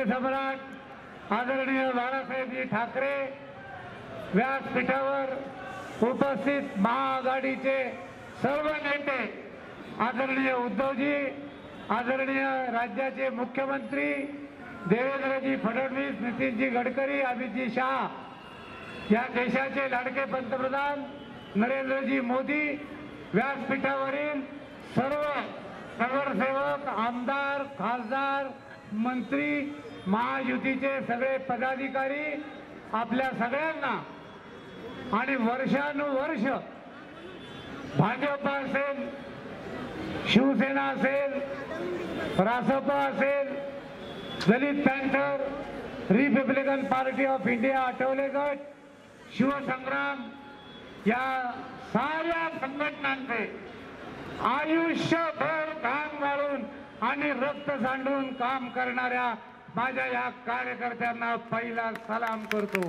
स्वातंत्र्य सम्राट आदरणीय बाळासाहेबजी ठाकरे व्यासपीठावर उपस्थित महाआघाडीचे सर्व नेते, आदरणीय उद्धवजी, आदरणीय राज्याचे मुख्यमंत्री देवेंद्रजी फडणवीस, नितीनजी गडकरी, अमितजी शाह, या देशाचे लाडके पंतप्रधान नरेंद्रजी मोदी, व्यासपीठावरील सर्व नगरसेवक, आमदार, खासदार, मंत्री, महायुतीचे सगळे पदाधिकारी, आपल्या सगळ्यांना आणि वर्षानुवर्ष भाजप असेल, शिवसेना असेल, रासप असेल, Dalit panther, Republican Party of India, Athawale गट, शिवसंग्राम, या साऱ्या संघटनांचे आयुष्यभर घाम गाळून आणि रक्त सांडून काम करणाऱ्या माझ्या या कार्यकर्त्यांना पहिला सलाम करतो।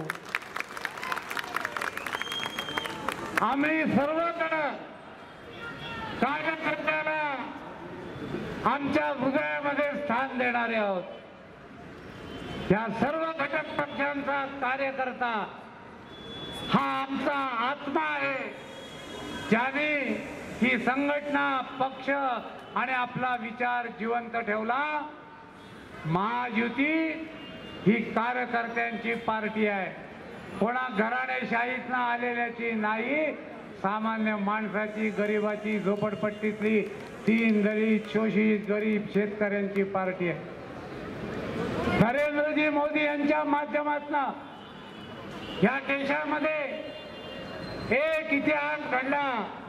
आम्ही सर्वजण कार्यकर्त्याला आमच्या हृदयामध्ये स्थान देणारे आहोत। या सर्व घटक पक्षांचा कार्यकर्ता हा आमचा आत्मा आहे, ज्याने ही संघटना, पक्ष आणि आपला विचार जिवंत ठेवला। महायुती ही कार्यकर्त्यांची पार्टी आहे, कोणा घराणेशाहीतनं आलेल्याची नाही, सामान्य माणसाची, गरिबाची, झोपडपट्टीतली, दलित, शोषित, गरीब शेतकऱ्यांची पार्टी आहे। नरेंद्रजी मोदी यांच्या माध्यमातून या देशामध्ये एक इतिहास घडला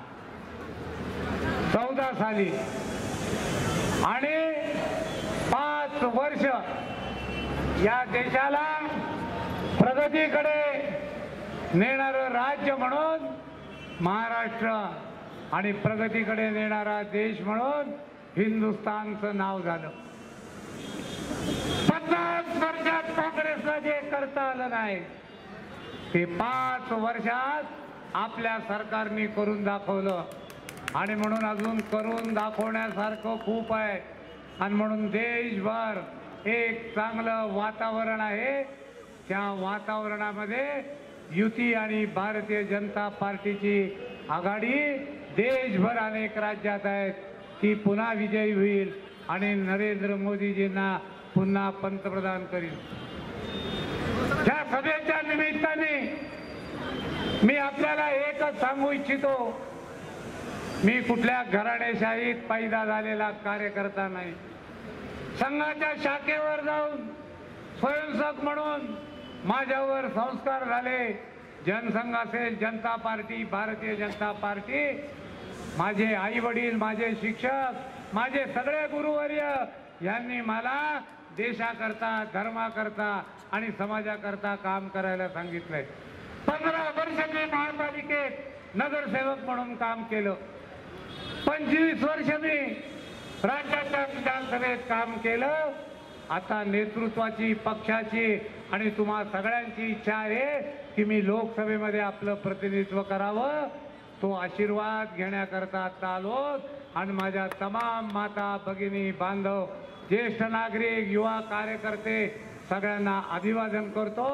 14 साली आणि 5 वर्ष या देशाला प्रगतीकडे नेणारं राज्य म्हणून महाराष्ट्र आणि प्रगतीकडे नेणारा देश म्हणून हिंदुस्थानचं नाव झालं। 50 वर्षात काँग्रेसला जे करता आलं नाही ते 5 वर्षात आपल्या सरकारने करून दाखवलं आणि म्हणून अजून करून दाखवण्यासारखं खूप आहे आणि म्हणून देशभर एक चांगलं वातावरण आहे। त्या वातावरणामध्ये युती आणि भारतीय जनता पार्टीची आघाडी देशभर अनेक राज्यात आहेत, ती पुन्हा विजयी होईल आणि नरेंद्र मोदीजींना पुन्हा पंतप्रधान करील। त्या सभेच्या निमित्ताने मी आपल्याला एकच सांगू इच्छितो, मी कुठल्या घराणेशाहीत पैदा झालेला कार्यकर्ता नाही। संघाच्या शाखेवर जाऊन स्वयंसेवक म्हणून माझ्यावर संस्कार झाले। जनसंघ असेल, जनता पार्टी, भारतीय जनता पार्टी, माझे आई वडील, माझे शिक्षक, माझे सगळे गुरुवर्य यांनी मला देशाकरता, धर्माकरता आणि समाजाकरता काम करायला सांगितलंय। 15 वर्ष मी महापालिकेत नगरसेवक म्हणून काम केलं, 25 वर्ष मी राज्याच्या विधानसभेत काम केलं। आता नेतृत्वाची, पक्षाची आणि तुम्हा सगळ्यांची इच्छा आहे की मी लोकसभेमध्ये आपलं प्रतिनिधित्व करावं। तो आशीर्वाद घेण्याकरता आता आलो आणि माझ्या तमाम माता, भगिनी, बांधव, ज्येष्ठ नागरिक, युवा कार्यकर्ते सगळ्यांना अभिवादन करतो।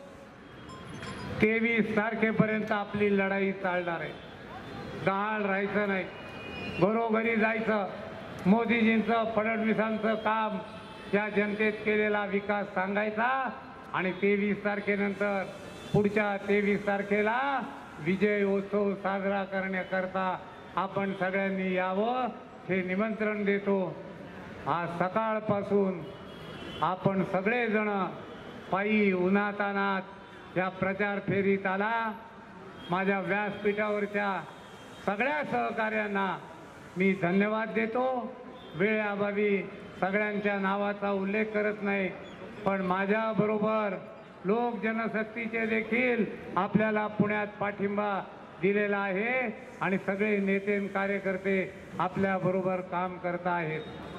23 तारखेपर्यंत आपली लढाई चालणार आहे, गहाळ राहायचं नाही, घरोघरी जायचं, मोदीजींचं, फडणवीसांचं काम, या जनतेत केलेला विकास सांगायचा आणि 23 तारखेनंतर पुढच्या 23 तारखेला विजय उत्सव साजरा करण्याकरता आपण सगळ्यांनी यावं हे निमंत्रण देतो। आज सकाळपासून आपण सगळेजण पायी उन्हातानात या प्रचार फेरीत आला। माझ्या व्यासपीठावरच्या सगळ्या सहकार्यांना मी धन्यवाद देतो। वेळेअभावी सगळ्यांच्या नावाचा उल्लेख करत नाही, पण माझ्याबरोबर लोक जनशक्तीचे देखील आपल्याला पुण्यात पाठिंबा दिलेला आहे आणि सगळे नेते कार्यकर्ते आपल्याबरोबर काम करत आहेत।